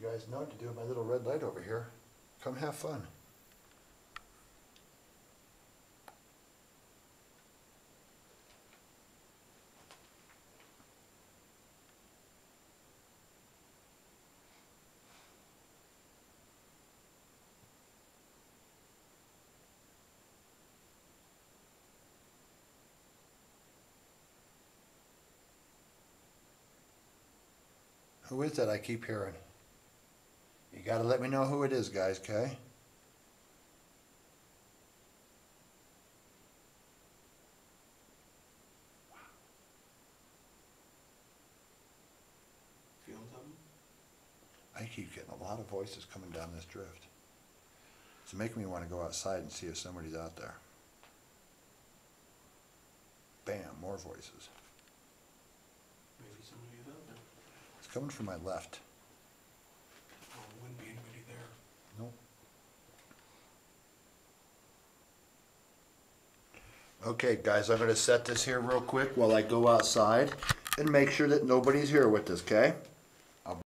you guys know to do with my little red light over here. Come have fun. Who is that I keep hearing? You gotta let me know who it is, guys, okay? Feeling something? I keep getting a lot of voices coming down this drift. It's making me want to go outside and see if somebody's out there. Bam, more voices. Maybe somebody is out there. It's coming from my left. Oh, wouldn't be anybody there. Nope. Okay, guys, I'm going to set this here real quick while I go outside and make sure that nobody's here with us, okay?